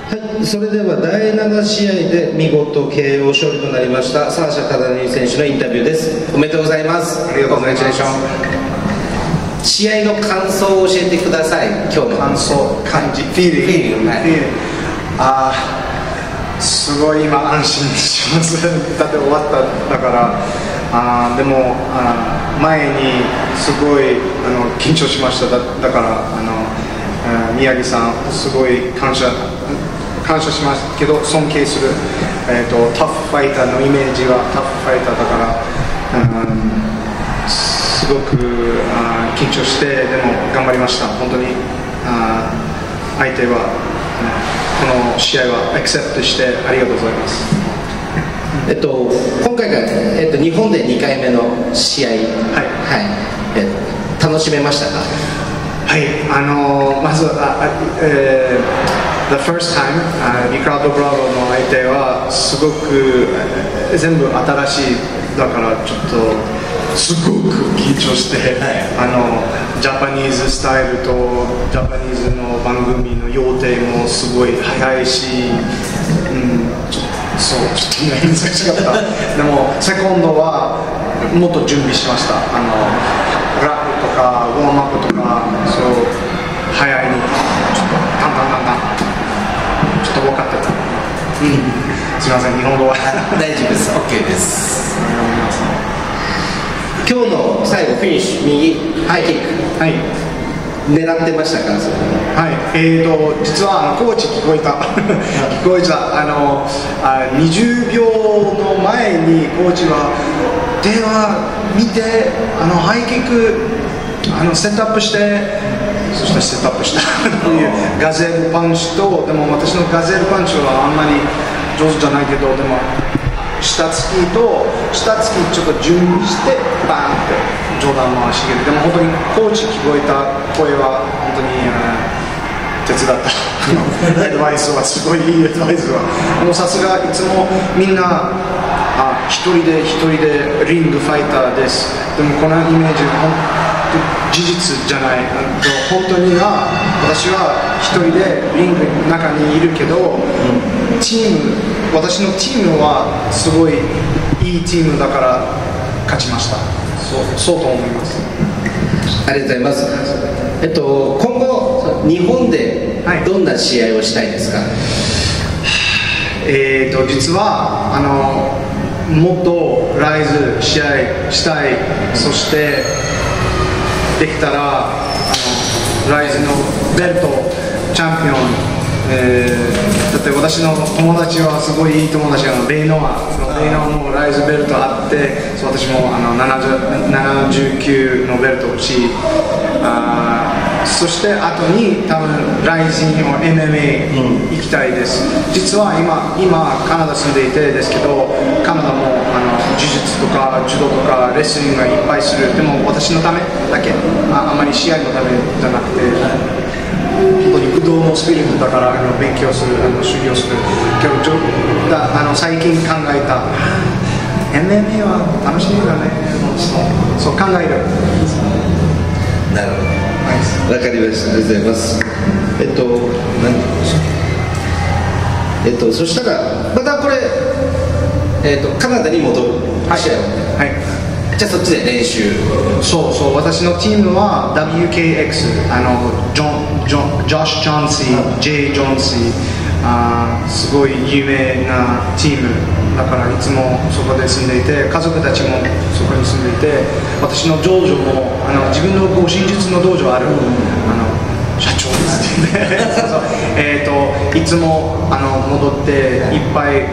はい、それでは第7試合で見事 KO 勝利となりましたサーシャ・カダニ選手のインタビューです。おめでとうございます。 ありがとうございます。 試合の感想を教えてください。今日の感想、感じ、フィーリング、すごい今安心します。だって終わっただから、でも前にすごい緊張しました。だから宮城さんすごい感謝しますけど、尊敬する、タフファイターのイメージはタフファイターだから、すごく緊張してでも頑張りました。本当に相手はこの試合はアクセプトしてありがとうございます。 今回が、日本で2回目の試合、楽しめましたか？ はい、まずThe first time、リカルド・ブラボーの相手はすごく全部新しいだからちょっとすごく緊張して、ジャパニーズスタイルとジャパニーズの番組の予定もすごい早いし、ちょっと難しかった。でもセコンドはもっと準備しました。ラップとかウォームアップとか早いにちょっとタンちょっと分かってた。すみません、日本語は大丈夫です。 OK です。今日の最後フィニッシュ右ハイキック、狙ってましたか？ はい、実はコーチ聞こえた聞こえた20秒の前にコーチは電話見てハイキックセットアップして、そしてセットアップしたガゼルパンチと、でも私のガゼルパンチはあんまり上手じゃないけど、でも下突きちょっと準備してバーンって上段回し蹴る。でも本当にコーチ聞こえた声は本当に手伝ったアドバイスはすごいいいアドバイスはさすがいつもみんな一人でリングファイターです。でもこのイメージ事実じゃない。本当に私は一人でリングの中にいるけど、私のチームはすごいいいチームだから勝ちました。そうと思います。 ありがとうございます。今後日本でどんな試合をしたいですか？ 実はもっとライズ試合したい。そしてできたらライズのベルトチャンピオン、だって私の友達はすごいいい友達なの。レイノアもライズベルトあって、私も79のベルト欲しい。そして後に多分ライジンの MMA 行きたいです。実は今カナダ住んでいてですけど、カナダも呪術とか柔道とかレスリングがいっぱいする。でも私のためだけ、あまり試合のためじゃなくて、本当に武道のスピリットだから勉強する、修行する。最近考えた MMA は楽しいだね。そう考える。 なるほど。わかりました。ありがとうございます。そしたらまたこれ、カナダに戻る試合を、じゃあそっちで練習。 そう私のチームは WKX、ジョシュ・ジョンシー、J・ジョンシー、すごい有名なチームだから、いつもそこで住んでいて、家族たちもそこに住んでいて、私の長女も自分の護身術の道場ある、社長ですねいつも戻っていっぱい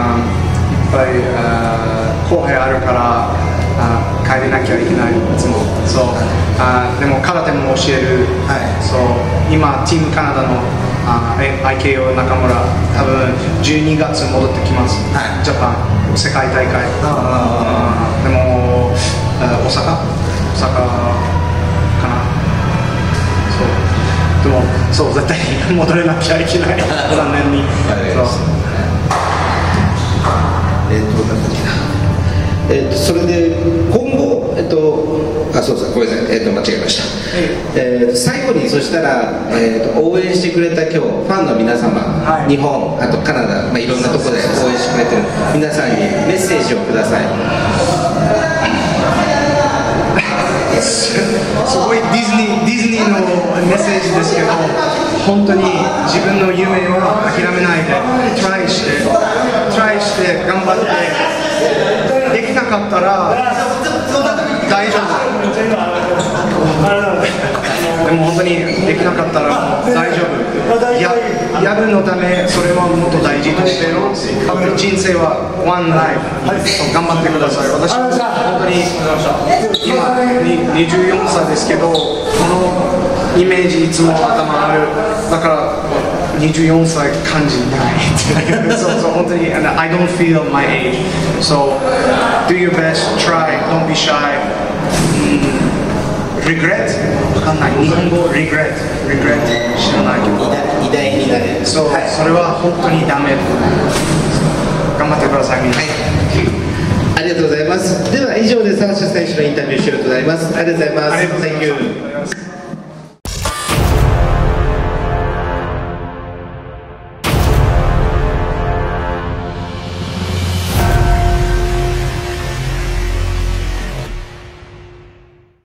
後輩あるから帰れなきゃいけない。いつもでも空手も教える。今チームカナダのIKO 中村、多分12月戻ってきます。ジャパン世界大会。でも大阪かな。でも絶対に戻れなきゃいけない残念に。 それで今後、そうです、ごめんなさい、間違えました、最後にそしたら、応援してくれた今日ファンの皆様、はい、日本、あとカナダ、いろんなところで応援してくれてる皆さんにメッセージをください。 すごいディズニーのメッセージですけど、本当に自分の夢は諦めないでトライして頑張って、できなかったら大丈夫。でも本当にできなかったら大丈夫。やるのため、それはもっと大事として、人生はone life、頑張ってください。私も本当に今24歳ですけど、このイメージいつも頭ある。だから24歳感じないそう本当に I don't feel my age, so do your best, try, don't be shy. Regret? わかんない。日本語 regret 知らないけど、 偉大になれる。 そう、はい、それは本当にダメ。頑張ってください、皆さん。 ありがとうございます。では以上でサーシャ選手のインタビュー終了となります。ありがとうございます。 Thank you.